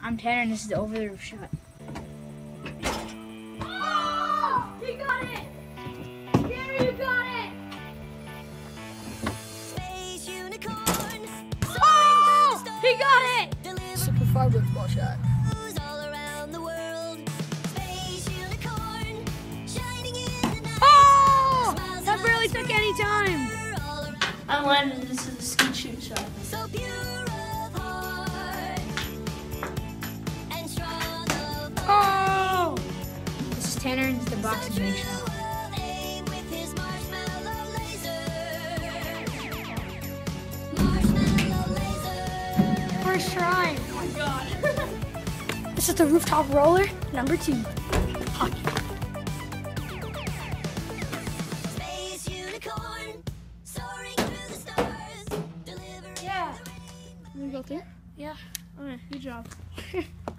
I'm Tanner, and this is the over the roof shot. Oh! He got it! Tanner, you got it! Space unicorn. Oh! He got it! Super far with ball shot. All around the world. Space unicorn. Shining in the night. Oh! That barely took any time. I'm Landon. This is a skeet shoot shot. So pure of heart and strong of mind. Oh! This is Tanner, and it's the boxing big shot. Aim with his marshmallow laser. Marshmallow laser. First try. Oh my god. This is the rooftop roller, number 2. Hockey. Space unicorn soaring through the stars. Delivering Yeah. the rain. Can we go through? Yeah. Okay, good job.